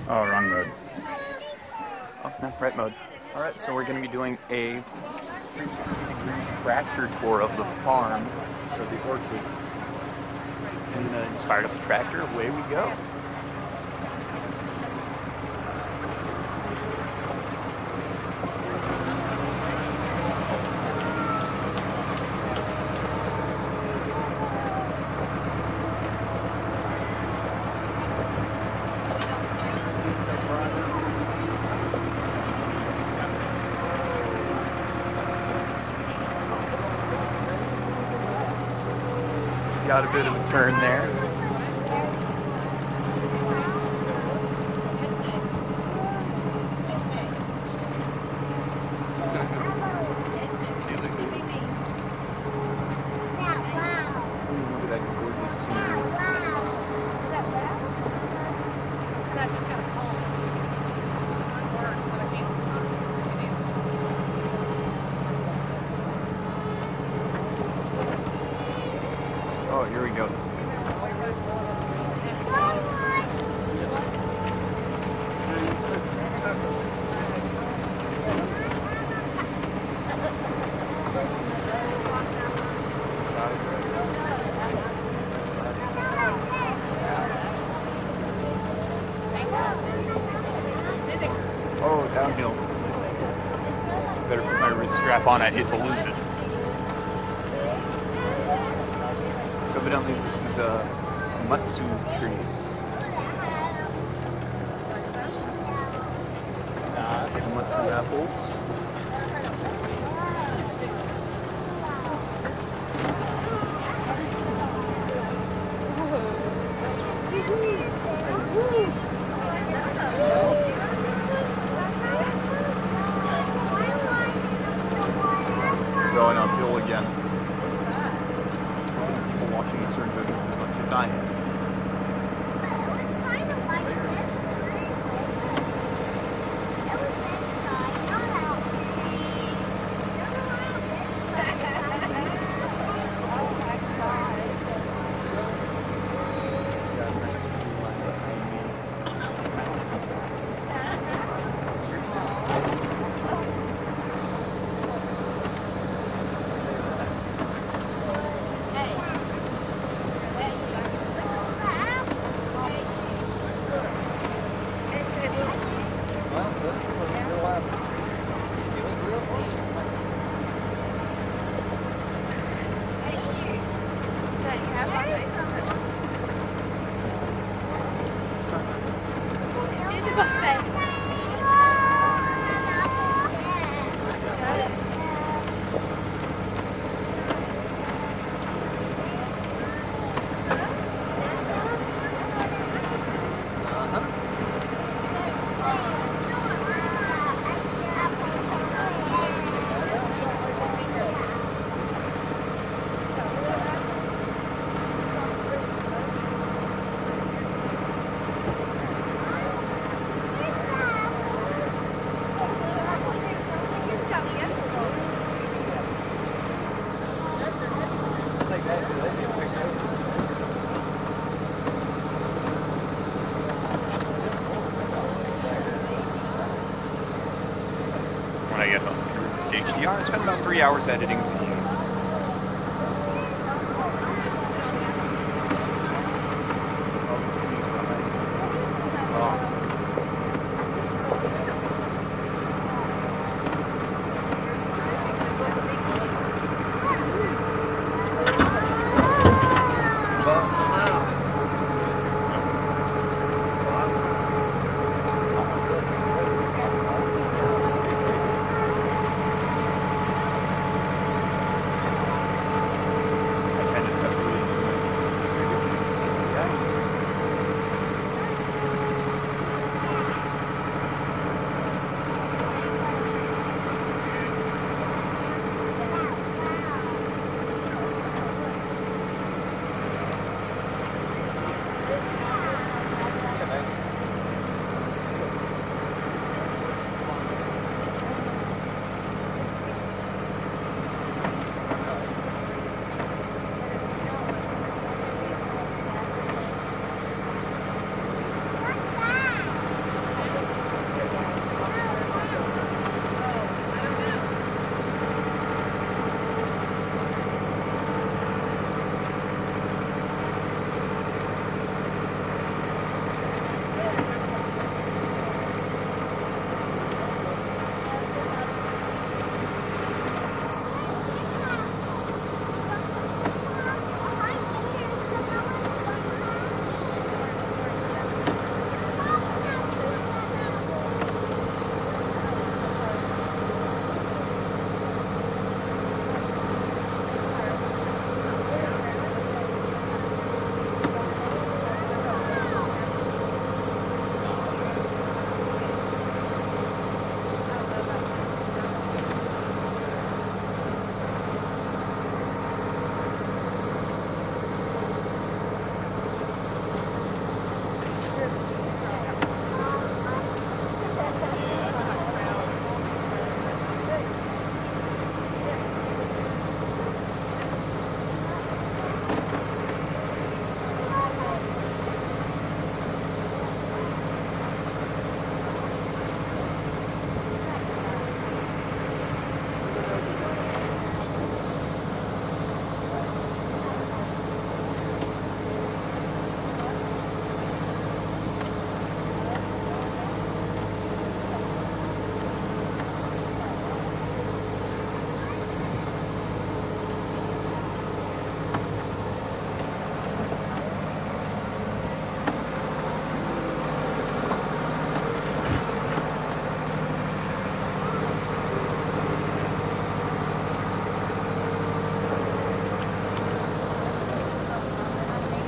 Oh, wrong mode. Oh, no, right mode. Alright, so we're going to be doing a 360-degree tractor tour of the farm, or the orchard. And just fired up the tractor, away we go. Got a bit of a turn there. Look at that gorgeous scenery. Oh, here we go. Oh, downhill. Better put my wrist strap on, I'd hate to lose it. So evidently this is a Matsu tree. Matsu apples. Going uphill again. People watching this are enjoying this as much as I am. When I get home to this HDR, I spent about 3 hours editing.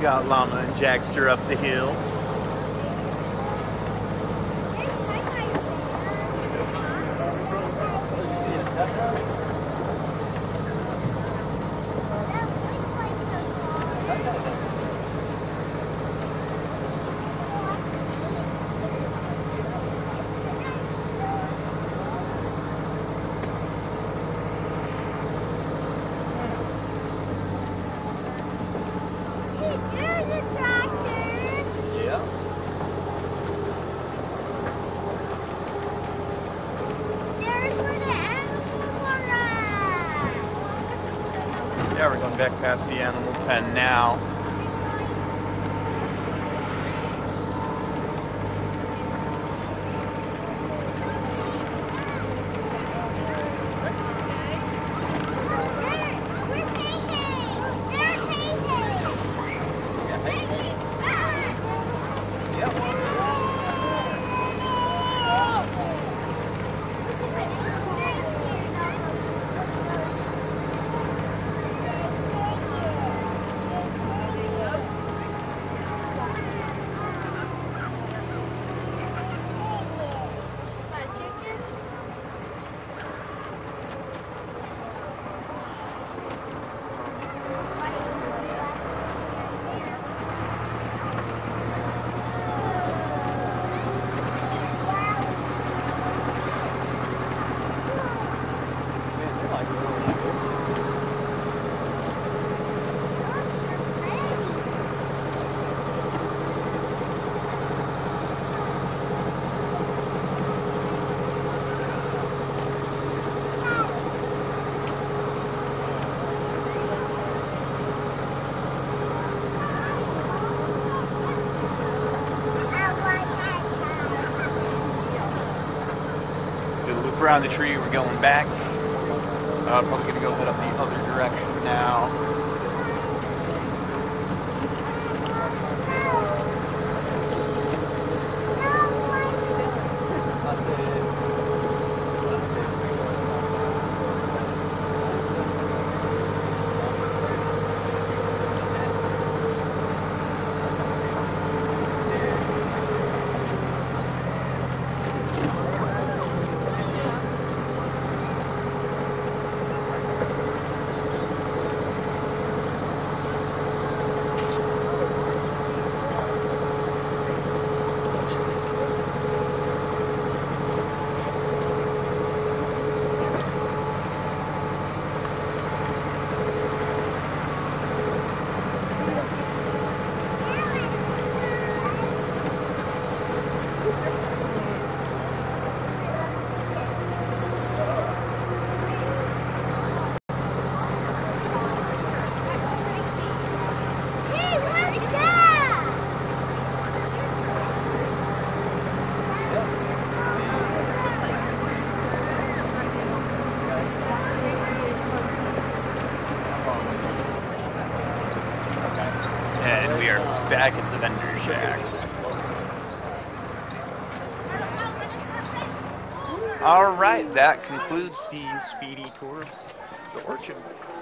got Llama and Jackster up the hill. Yeah, we're going back past the animal pen now. Around the tree, we're going back. Probably gonna go head up the other direction now. And we are back at the vendor shack. All right, that concludes the speedy tour of the orchard.